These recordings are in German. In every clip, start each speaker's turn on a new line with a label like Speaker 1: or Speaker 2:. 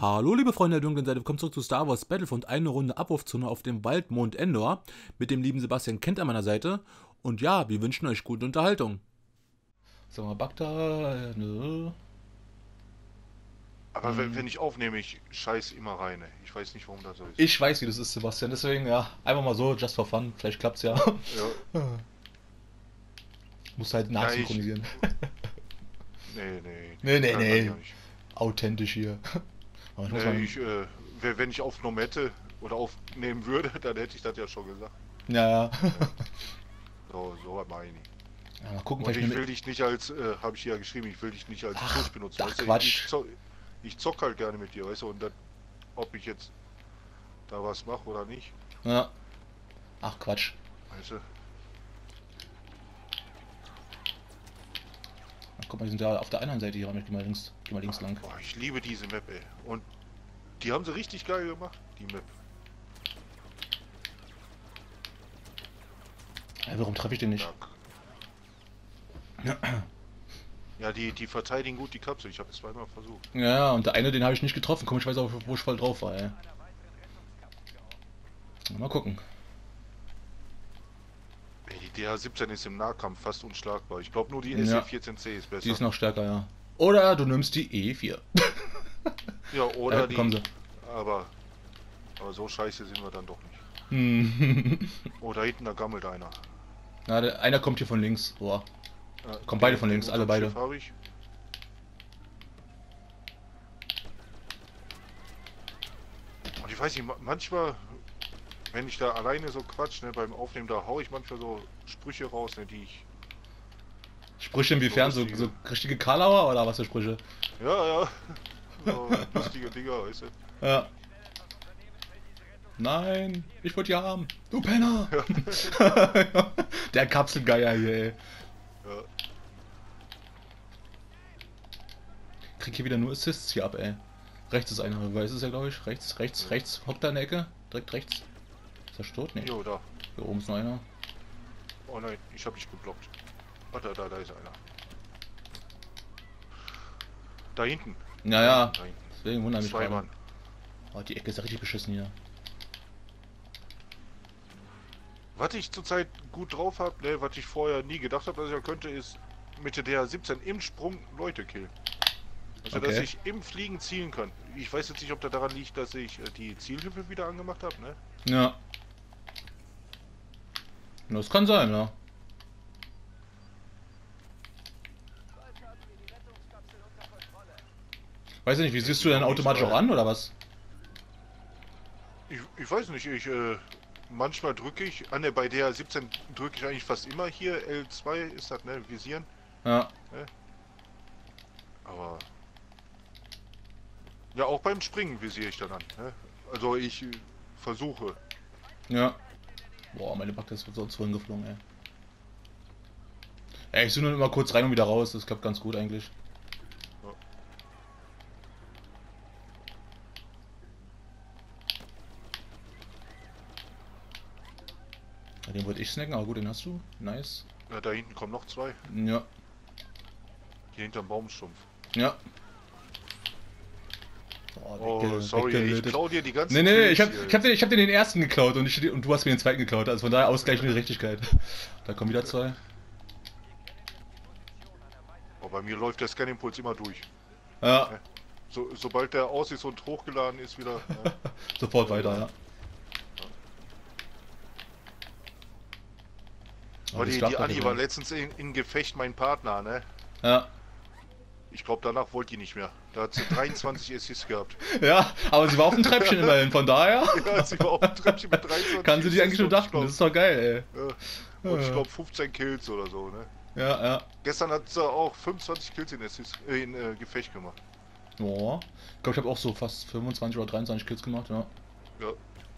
Speaker 1: Hallo liebe Freunde der dunklen Seite, willkommen zurück zu Star Wars Battlefront, eine Runde Abwurfzone auf dem Waldmond Endor mit dem lieben Sebastian Kent an meiner Seite. Und ja, wir wünschen euch gute Unterhaltung. Sag mal, Bagda, nö.
Speaker 2: Aber wenn ich aufnehme, ich scheiß immer rein. Ey. Ich weiß nicht, warum das so ist.
Speaker 1: Ich weiß, wie das ist, Sebastian, deswegen ja, einfach mal so, just for fun, vielleicht klappt's ja.
Speaker 2: Ja,
Speaker 1: Muss halt
Speaker 2: ja ich.
Speaker 1: nachsynchronisieren.
Speaker 2: Nee. Kann ich
Speaker 1: Nee,
Speaker 2: auch nicht.
Speaker 1: authentisch hier. Aber ich muss mal,
Speaker 2: Wenn ich aufgenommen hätte oder aufnehmen würde, dann hätte ich das ja schon gesagt.
Speaker 1: ja.
Speaker 2: Ja, so was meine ich nicht.
Speaker 1: Ja, mal gucken,
Speaker 2: Und
Speaker 1: vielleicht
Speaker 2: ich will dich nicht als, habe ich hier ja geschrieben, ich will dich nicht als
Speaker 1: Ach,
Speaker 2: Coach benutzen.
Speaker 1: ach
Speaker 2: Weißt du,
Speaker 1: Quatsch.
Speaker 2: ich zock halt gerne mit dir, weißt du, und dann, ob ich jetzt da was mache oder nicht,
Speaker 1: Ja, ach Quatsch.
Speaker 2: weißt du.
Speaker 1: Ach, guck mal, die sind ja auf der anderen Seite hier, geh mal links lang.
Speaker 2: Boah, ich liebe diese Map, ey. Und die haben sie richtig geil gemacht, die Map.
Speaker 1: Ja, warum treffe ich den nicht?
Speaker 2: Ja, ja die verteidigen gut die Kapsel. Ich habe es zweimal versucht.
Speaker 1: Ja, und der eine, den habe ich nicht getroffen. Komischerweise auch, wo ich voll drauf war, ey. Mal gucken.
Speaker 2: Ey, die DH-17 ist im Nahkampf fast unschlagbar. Ich glaube nur die
Speaker 1: Ja,
Speaker 2: SE-14C ist besser.
Speaker 1: die ist noch stärker, ja. Oder du nimmst die E4.
Speaker 2: Ja,
Speaker 1: Da
Speaker 2: oder
Speaker 1: hinten kommen
Speaker 2: die.
Speaker 1: sie.
Speaker 2: Aber, aber so scheiße sind wir dann doch nicht.
Speaker 1: Hm.
Speaker 2: Oh, da hinten, da gammelt einer.
Speaker 1: Na, einer kommt hier von links. Boah.
Speaker 2: Ja,
Speaker 1: Kommen beide von links, alle beide.
Speaker 2: Habe ich. Und ich weiß nicht, manchmal, wenn ich da alleine so quatsch, ne, beim Aufnehmen, da hau ich manchmal so Sprüche raus, ne, die ich.
Speaker 1: Sprüche inwiefern?
Speaker 2: So
Speaker 1: So
Speaker 2: lustige.
Speaker 1: richtige Karlauer oder was für Sprüche?
Speaker 2: Ja. So lustige Dinger, weißt du.
Speaker 1: Ja. Nein, ich wollte die haben. Du Penner! Der Kapselgeier hier, ey.
Speaker 2: Ja.
Speaker 1: Krieg hier wieder nur Assists hier ab, ey. Rechts ist einer, weiß es ja, glaube ich. Rechts. Hockt da in der Ecke. Direkt rechts. Ist er tot? Nee.
Speaker 2: Jo, da.
Speaker 1: Hier oben ist noch einer.
Speaker 2: Oh nein, ich hab dich geblockt. Ah, da ist einer. Da hinten.
Speaker 1: Ja.
Speaker 2: Da hinten.
Speaker 1: Deswegen wundert mich
Speaker 2: Zwei
Speaker 1: gerade.
Speaker 2: Mann.
Speaker 1: Oh, die Ecke ist ja richtig beschissen hier.
Speaker 2: Was ich zurzeit gut drauf habe, ne, was ich vorher nie gedacht habe, dass ich ja könnte, ist mit der DH-17 im Sprung Leute killen. Also, dass
Speaker 1: Okay.
Speaker 2: ich im Fliegen zielen kann. Ich weiß jetzt nicht, ob das daran liegt, dass ich die Zielhilfe wieder angemacht habe, ne?
Speaker 1: Ja. Das kann sein, ja. Weiß ich nicht, wie siehst du denn automatisch auch an, oder was?
Speaker 2: Ich weiß nicht, manchmal drücke ich, ne, bei der 17 drücke ich eigentlich fast immer hier, L2 ist das, ne, Visieren,
Speaker 1: Ja.
Speaker 2: ne? Aber, ja, auch beim Springen visiere ich dann an, ne? Also ich versuche.
Speaker 1: Ja. Boah, meine Backe ist sonst wohin geflogen, ey. Ey, ich zoome nur immer kurz rein und wieder raus, das klappt ganz gut eigentlich.
Speaker 2: Ja.
Speaker 1: Ja, den wollte ich snacken, aber gut, den hast du. Nice.
Speaker 2: Ja, da hinten kommen noch zwei,
Speaker 1: Ja.
Speaker 2: hier hinterm Baumstumpf.
Speaker 1: Ja. Boah,
Speaker 2: Oh, sorry, ich
Speaker 1: weggelötet.
Speaker 2: klau dir die ganzen
Speaker 1: Nee,
Speaker 2: Kills hier.
Speaker 1: ich hab dir den ersten geklaut und du hast mir den zweiten geklaut. Also von daher ausgleichende Gerechtigkeit. Da kommen wieder zwei.
Speaker 2: Oh, bei mir läuft der Scan-Impuls immer durch.
Speaker 1: Ja,
Speaker 2: Sobald der aus ist und hochgeladen ist wieder.
Speaker 1: sofort weiter, ja.
Speaker 2: Aber
Speaker 1: das
Speaker 2: die
Speaker 1: klappt doch
Speaker 2: Anni
Speaker 1: wieder.
Speaker 2: war letztens in Gefecht mein Partner, ne?
Speaker 1: Ja.
Speaker 2: Ich glaube, danach wollte die nicht mehr. Da hat sie 23 Assists gehabt.
Speaker 1: Ja, aber sie war auf dem Treppchen immerhin, von daher
Speaker 2: Ja, sie war auf dem Treppchen mit 23
Speaker 1: kann sie die eigentlich nur
Speaker 2: Assists
Speaker 1: dachten. Das ist doch geil, ey.
Speaker 2: und ich glaube 15 Kills oder so, ne?
Speaker 1: Ja.
Speaker 2: Gestern hat sie auch 25 Kills in Gefecht gemacht.
Speaker 1: Boah. Ich glaube, ich habe auch so fast 25 oder 23 Kills gemacht, ja.
Speaker 2: Ja.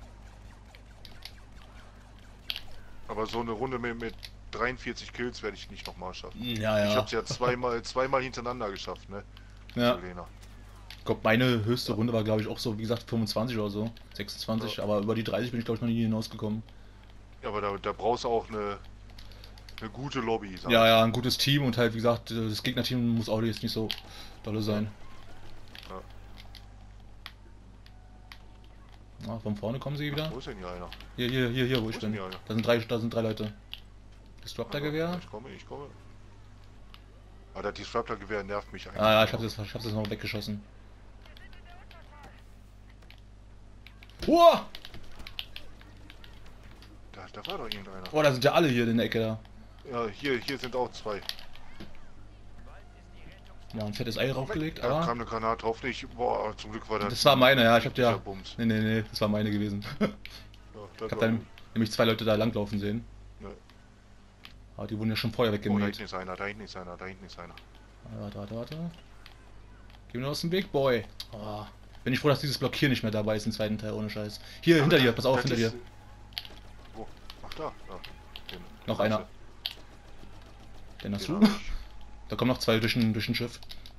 Speaker 2: Aber so eine Runde mit 43 Kills werde ich nicht nochmal schaffen.
Speaker 1: Ja.
Speaker 2: Ich habe es ja zweimal hintereinander geschafft, ne?
Speaker 1: Ja.
Speaker 2: Selena.
Speaker 1: Ich glaube, meine höchste Runde war, glaube ich, auch so, wie gesagt, 25 oder so. 26,
Speaker 2: Ja.
Speaker 1: aber über die 30 bin ich, glaube ich, noch nie hinausgekommen.
Speaker 2: Ja, aber da brauchst du auch eine gute Lobby, sag ich.
Speaker 1: Ja, ein gutes Team und halt, wie gesagt, das Gegnerteam muss auch jetzt nicht so dolle sein.
Speaker 2: Ja.
Speaker 1: Ah, von vorne kommen sie wieder.
Speaker 2: Wo ist denn hier einer?
Speaker 1: Hier, wo ich bin. Da sind drei Leute. Disruptor-Gewehr.
Speaker 2: Ich komme. Ah, das Disruptor-Gewehr nervt mich eigentlich.
Speaker 1: Ah ja, ich hab das noch weggeschossen. Uah!
Speaker 2: Da war doch irgendeiner.
Speaker 1: Oh, da sind ja alle hier in der Ecke da.
Speaker 2: Ja, hier sind auch zwei.
Speaker 1: Ja, ein fettes Ei draufgelegt,
Speaker 2: Da
Speaker 1: aber...
Speaker 2: kam eine Granate drauf, nicht. Boah, zum Glück war das...
Speaker 1: Das war meine, ja, ich hab ja...
Speaker 2: Bums.
Speaker 1: Nee, das war meine gewesen.
Speaker 2: Ja,
Speaker 1: Ich hab dann nämlich zwei Leute da langlaufen sehen.
Speaker 2: Ja.
Speaker 1: Aber die wurden ja schon vorher
Speaker 2: Oh, da
Speaker 1: weggemäht.
Speaker 2: hinten ist einer, da hinten ist einer, da hinten ist einer.
Speaker 1: Warte. Geh mir aus dem Weg, Boy. Oh, bin ich froh, dass dieses Block hier nicht mehr dabei ist im zweiten Teil, ohne Scheiß. Hier, hinter dir, pass auf, hinter dir.
Speaker 2: Wo? Ach, da.
Speaker 1: Noch einer. Den hast du? Da kommen noch zwei durch ein Schiff.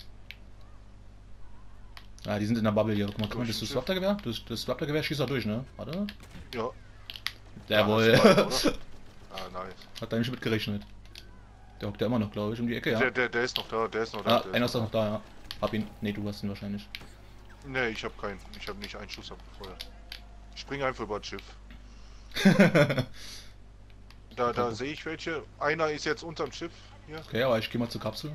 Speaker 1: Ah, die sind in der Bubble hier. Guck mal, das Disruptor-Gewehr? Das Disruptor-Gewehr schießt auch durch, ne? Warte.
Speaker 2: Ja.
Speaker 1: Jawohl.
Speaker 2: Ah, nice.
Speaker 1: Hat da nicht mitgerechnet. Der hockt ja immer noch, glaube ich, um die Ecke, ja.
Speaker 2: Der ist noch da,
Speaker 1: Ah, einer ist noch da, ja. Hab ihn. Ne, du hast ihn wahrscheinlich.
Speaker 2: Ne, ich hab keinen. Ich hab nicht einen Schuss abgefeuert. Ich springe einfach über das Schiff. Da sehe ich welche. Einer ist jetzt unterm Schiff. Hier.
Speaker 1: Okay, aber ich gehe mal zur Kapsel.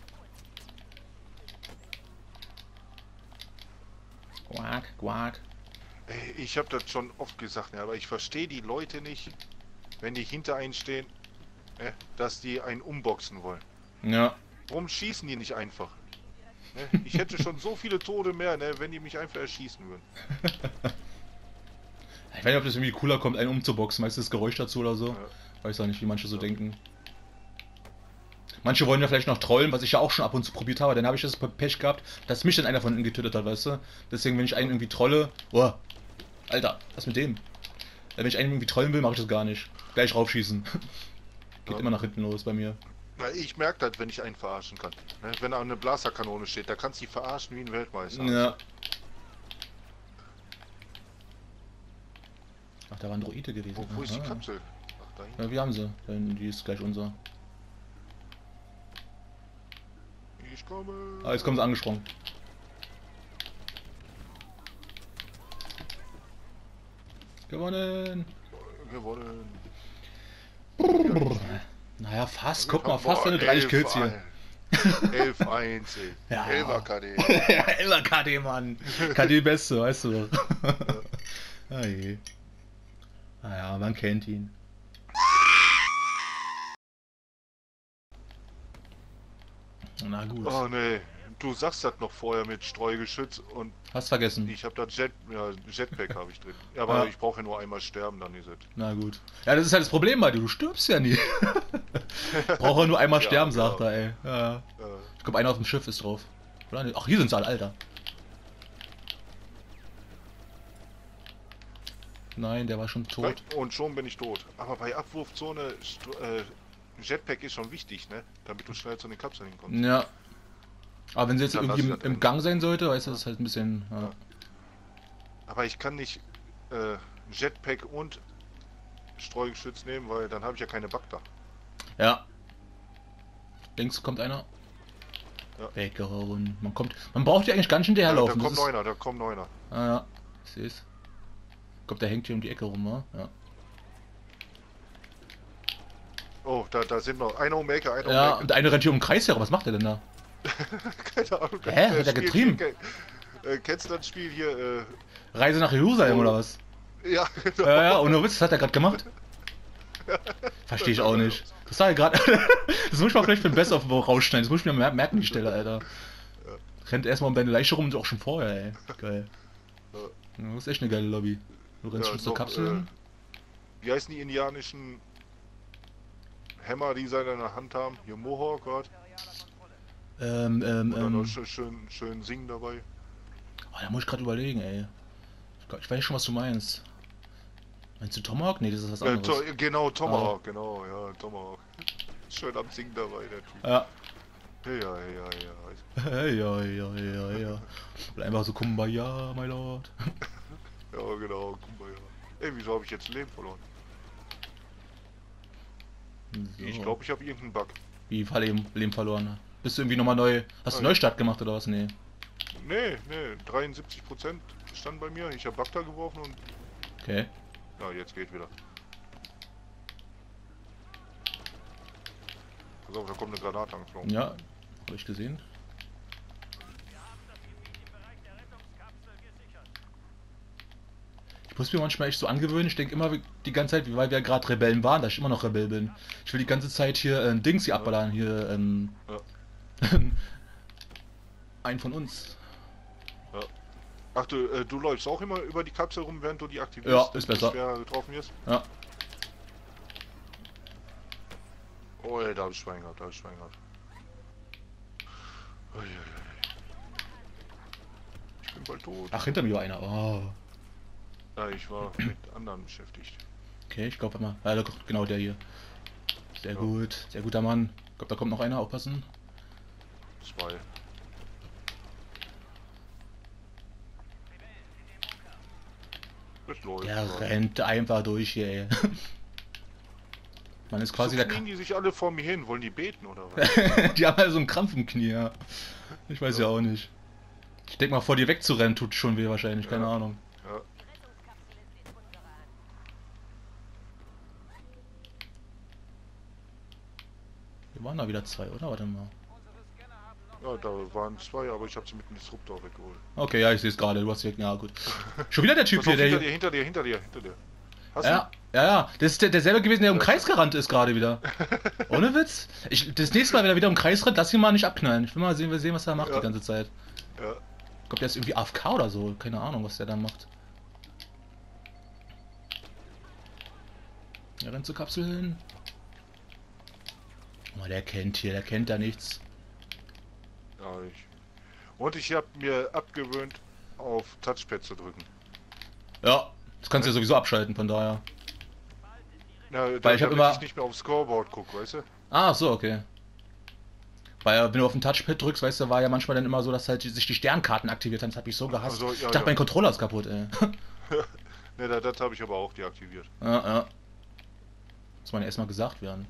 Speaker 1: Quack.
Speaker 2: Ey, ich habe das schon oft gesagt, ne, aber ich verstehe die Leute nicht, wenn die hinter einen stehen, ne, dass die einen umboxen wollen.
Speaker 1: Ja.
Speaker 2: Warum schießen die nicht einfach? Ne, ich hätte schon so viele Tode mehr, ne, wenn die mich einfach erschießen würden.
Speaker 1: Ich weiß nicht, ob das irgendwie cooler kommt, einen umzuboxen. Meistens das Geräusch dazu oder so.
Speaker 2: Ja.
Speaker 1: Weiß auch nicht, wie manche so denken. Manche wollen ja vielleicht noch trollen, was ich ja auch schon ab und zu probiert habe. Dann habe ich das Pech gehabt, dass mich dann einer von ihnen getötet hat, weißt du? Deswegen, wenn ich einen irgendwie trolle... Oh, Alter, was mit dem? Wenn ich einen irgendwie trollen will, mache ich das gar nicht. Gleich raufschießen. Geht
Speaker 2: Ja.
Speaker 1: immer nach hinten los bei mir.
Speaker 2: Na, ich merke das, wenn ich einen verarschen kann. Ne, wenn da eine Blasterkanone steht, da kannst du die verarschen wie ein Weltmeister.
Speaker 1: Ja. Ach, da war ein Droide gewesen.
Speaker 2: Wo ist die
Speaker 1: Aha.
Speaker 2: Kapsel? Ach, da hinten.
Speaker 1: Ja, wir haben sie. Die ist gleich unser.
Speaker 2: Ich komme.
Speaker 1: Ah, jetzt kommen sie angesprungen. Gewonnen!
Speaker 2: Gewonnen.
Speaker 1: Naja, fast. Guck mal, fast eine 30 Kills hier.
Speaker 2: 11-1, ey.
Speaker 1: Ja.
Speaker 2: 11er KD.
Speaker 1: Ja, immer KD, Mann. KD Beste, weißt du doch. Ah je. Naja, man kennt ihn. Na gut.
Speaker 2: Oh nee, du sagst das noch vorher mit Streugeschütz und
Speaker 1: Hast vergessen.
Speaker 2: ich habe das Jetpack habe ich drin. Ja, aber
Speaker 1: Ja.
Speaker 2: ich brauche ja nur einmal sterben, dann ist es.
Speaker 1: Na gut. Ja, das ist halt das Problem bei dir. Du stirbst ja nie. Brauche nur einmal
Speaker 2: Ja,
Speaker 1: sterben,
Speaker 2: genau.
Speaker 1: sagt er, ey. Ja. Ich glaube, einer auf dem Schiff ist drauf. Oder? Ach, hier sind sie alle, Alter. Nein, der war schon tot.
Speaker 2: Und schon bin ich tot. Aber bei Abwurfzone Jetpack ist schon wichtig, ne? Damit du schnell zu den Kapseln hinkommst.
Speaker 1: Ja. Aber wenn sie jetzt
Speaker 2: Dann
Speaker 1: irgendwie
Speaker 2: lass das
Speaker 1: im
Speaker 2: drin.
Speaker 1: Gang sein sollte, weißt du, das ist halt ein bisschen... Ja.
Speaker 2: Aber ich kann nicht Jetpack und Streugeschütz nehmen, weil dann habe ich ja keine Bagda.
Speaker 1: Ja. Links kommt einer.
Speaker 2: Ja.
Speaker 1: Weggehauen. Man braucht ja eigentlich gar nicht hinterherlaufen.
Speaker 2: Da
Speaker 1: Das
Speaker 2: kommt
Speaker 1: ist-
Speaker 2: neuner, da kommt neuner.
Speaker 1: Ah ja, ich seh's. Ich glaube, der hängt hier um die Ecke rum, wa? Ja.
Speaker 2: Oh, da sind noch einer um die Ecke, einer
Speaker 1: Ja,
Speaker 2: um
Speaker 1: und der eine rennt hier um den Kreis herum. Was macht der denn da?
Speaker 2: die Ecke. Keine Ahnung.
Speaker 1: Hä? Hat er
Speaker 2: Spiel
Speaker 1: getrieben?
Speaker 2: Hier, kennst du das Spiel hier?
Speaker 1: Reise nach Jerusalem
Speaker 2: Oh.
Speaker 1: oder was?
Speaker 2: Ja, genau.
Speaker 1: Ja, ohne Witz, das hat er gerade gemacht. Verstehe ich auch nicht. Das war ja gerade. Das muss ich mal vielleicht für den Best of rausschneiden. Das muss ich mir merken, die Stelle, Alter. Rennt erstmal um deine Leiche rum und auch schon vorher, ey. Geil.
Speaker 2: Ja.
Speaker 1: Das ist echt eine geile Lobby. Du rennst
Speaker 2: Ja,
Speaker 1: schon zur
Speaker 2: noch,
Speaker 1: Kapsel hin.
Speaker 2: Wie heißen die indianischen Hämmer, die sie in der Hand haben? Hier Mohawk, was? Oder noch schön singen dabei.
Speaker 1: Oh, da muss ich gerade überlegen, ey. Ich weiß schon, was du meinst. Meinst du Tomahawk? Nee, das ist was anderes.
Speaker 2: Genau, Tomahawk, genau, ja, Tomahawk. Schön am Singen dabei, der Typ.
Speaker 1: Ja.
Speaker 2: Ja.
Speaker 1: Ja. Und einfach so Kumbaya, my lord.
Speaker 2: Ja, genau, guck mal, ja. Ey, wieso habe ich jetzt ein Leben verloren?
Speaker 1: So.
Speaker 2: Ich glaube, ich habe irgendeinen Bug.
Speaker 1: Wie Leben verloren. Bist du irgendwie nochmal neu... Hast du
Speaker 2: Ah, ja.
Speaker 1: Neustart gemacht oder was? Nee.
Speaker 2: Nee, 73%. stand bei mir. Ich habe Bagdad geworfen und...
Speaker 1: Okay.
Speaker 2: Ja, jetzt geht wieder. Pass auf, da kommt eine Granate angeflogen.
Speaker 1: Ja, habe ich gesehen. Ich muss mir manchmal echt so angewöhnen, ich denke immer die ganze Zeit, weil wir gerade Rebellen waren, dass ich immer noch Rebell bin. Ich will die ganze Zeit hier Dings hier abballern, hier einen von uns.
Speaker 2: Ja. Ach, du läufst auch immer über die Kapsel rum, während du die aktivierst?
Speaker 1: Ja, ist besser.
Speaker 2: Wer getroffen ist?
Speaker 1: Ja.
Speaker 2: Oh, ey, da hab ich Schwein gehabt, Ich bin bald tot.
Speaker 1: Ach, hinter mir war einer. Oh.
Speaker 2: Ja, ich war mit anderen beschäftigt.
Speaker 1: Okay, ich glaube immer. Ja, genau der hier. Sehr gut, sehr guter Mann. Ich glaube, da kommt noch einer, aufpassen.
Speaker 2: 2. Das läuft.
Speaker 1: Der rennt einfach durch hier, ey. Man ist quasi
Speaker 2: so
Speaker 1: der
Speaker 2: knien die sich alle vor mir hin, wollen die beten oder was?
Speaker 1: Die haben ja so einen Krampf im Knie, ja. Ich weiß ja auch nicht. Ich denke mal, vor dir wegzurennen tut schon weh wahrscheinlich, keine Ahnung.
Speaker 2: Ja.
Speaker 1: Hier waren da wieder 2, oder? Warte mal.
Speaker 2: Ja, da waren 2, aber ich habe sie mit dem Disruptor weggeholt.
Speaker 1: Okay, ja, ich sehe es gerade. Du hast direkt, ja gut. Schon wieder der Typ hier, der hier.
Speaker 2: Hinter dir. Hast
Speaker 1: ja, ja. Das ist derselbe gewesen, der im Kreis gerannt ist gerade wieder. Ohne Witz. Das nächste Mal, wenn er wieder im Kreis rennt, lass ihn mal nicht abknallen. Ich will mal sehen, was er macht die ganze Zeit.
Speaker 2: Ja.
Speaker 1: Ich glaube, der ist irgendwie AFK oder so. Keine Ahnung, was der dann macht. Er rennt zur Kapsel hin. Oh, der kennt da nichts.
Speaker 2: Ja, Und ich habe mir abgewöhnt, auf Touchpad zu drücken.
Speaker 1: Ja, das kannst du ja sowieso abschalten, von daher.
Speaker 2: Ja,
Speaker 1: weil ich habe immer
Speaker 2: nicht mehr aufs Scoreboard gucke, weißt du?
Speaker 1: Ah, so, okay. Weil wenn du auf den Touchpad drückst, weißt du, war ja manchmal dann immer so, dass halt sich die Sternkarten aktiviert haben. Das habe ich so gehasst.
Speaker 2: Also,
Speaker 1: ich dachte, mein Controller ist kaputt, ey.
Speaker 2: Ne, das habe ich aber auch deaktiviert.
Speaker 1: Ja. Muss man erstmal gesagt werden.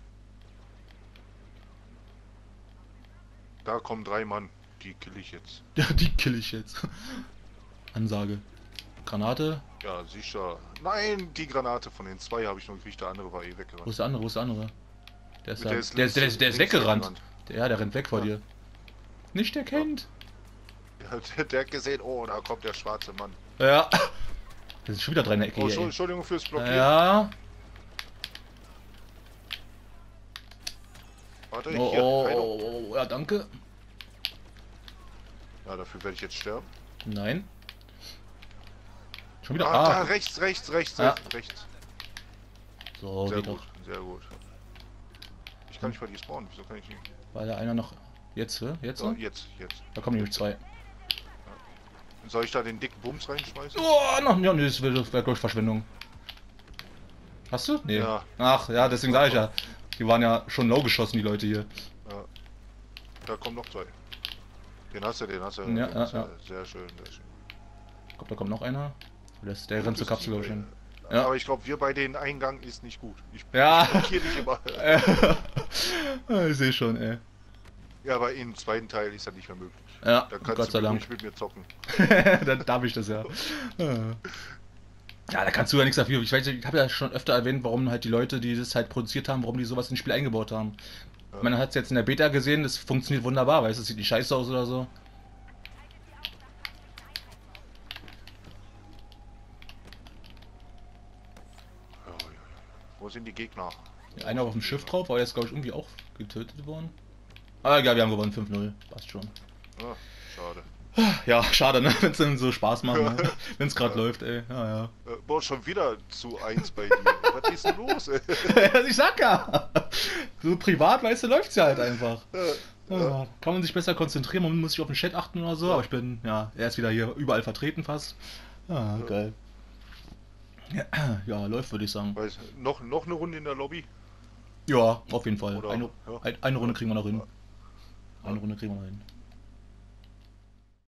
Speaker 2: Da kommen 3 Mann. Die kill ich jetzt.
Speaker 1: Ja, die kill ich jetzt. Ansage. Granate.
Speaker 2: Ja, sicher. Nein, die Granate von den 2 habe ich noch gekriegt, der andere war eh weggerannt.
Speaker 1: Wo ist der andere? Der ist
Speaker 2: links
Speaker 1: weggerannt. Der rennt weg vor dir. Nicht erkennt.
Speaker 2: Ja, der hat gesehen, oh, da kommt der schwarze Mann.
Speaker 1: Ja. Da sind schon wieder 3 in der Ecke hier,
Speaker 2: Entschuldigung fürs Blockieren.
Speaker 1: Ja.
Speaker 2: Warte,
Speaker 1: oh, ja, danke.
Speaker 2: Ja, dafür werde ich jetzt sterben.
Speaker 1: Nein. Schon wieder.
Speaker 2: Da, rechts.
Speaker 1: So,
Speaker 2: sehr
Speaker 1: geht
Speaker 2: gut,
Speaker 1: doch.
Speaker 2: sehr gut. Ich kann nicht bei dir spawnen, wieso kann ich nicht?
Speaker 1: Weil da einer noch. Jetzt, Jetzt?
Speaker 2: So, jetzt.
Speaker 1: Da kommen nämlich 2.
Speaker 2: Ja. Soll ich da den dicken Bums reinschmeißen?
Speaker 1: Oh, noch, ja, nee, das wäre glaube ich Verschwendung. Hast du? Nee.
Speaker 2: Ja.
Speaker 1: Ach, ja, deswegen sage ich ja. Die waren ja schon low geschossen, die Leute hier.
Speaker 2: Ja. Da kommen noch 2. Den hast du.
Speaker 1: Ja.
Speaker 2: Sehr schön.
Speaker 1: Ich glaube, da kommt noch einer. Der rennt zur Kapsel schon.
Speaker 2: Ja. Aber ich glaube, wir bei den Eingang ist nicht gut. Ich
Speaker 1: blockiere
Speaker 2: dich immer.
Speaker 1: Ich sehe schon, ey.
Speaker 2: Ja, aber im zweiten Teil ist das nicht mehr möglich.
Speaker 1: Ja,
Speaker 2: da kannst
Speaker 1: Gott sei
Speaker 2: du
Speaker 1: Dank.
Speaker 2: nicht mit mir zocken.
Speaker 1: Dann darf ich das ja. Ja, da kannst du ja nichts dafür. Ich weiß, ich habe ja schon öfter erwähnt, warum halt die Leute, die das halt produziert haben, warum die sowas ins Spiel eingebaut haben. Ja. Man hat es jetzt in der Beta gesehen, das funktioniert wunderbar, weißt du, das sieht nicht scheiße aus oder so.
Speaker 2: Wo sind die Gegner?
Speaker 1: Einer auf dem Schiff drauf, aber der ist glaube ich irgendwie auch getötet worden. Ah ja, wir haben gewonnen, 5-0, passt schon.
Speaker 2: Ja, schade.
Speaker 1: Ja, schade, ne? Wenn es dann so Spaß macht, ne? Wenn es gerade läuft, ey. Ja.
Speaker 2: Boah, schon wieder zu 1 bei dir. Was ist denn los, ey?
Speaker 1: Ich sag ja! So privat, weißt du, läuft's ja halt einfach. Ja. Kann man sich besser konzentrieren, man muss sich auf den Chat achten oder so, aber ich bin, ja, er ist wieder hier überall vertreten fast. Ja, geil. Ja, läuft, würde ich sagen.
Speaker 2: Noch eine Runde in der Lobby?
Speaker 1: Ja, auf jeden Fall.
Speaker 2: Oder,
Speaker 1: eine Runde kriegen wir noch hin. Eine Runde kriegen wir noch hin.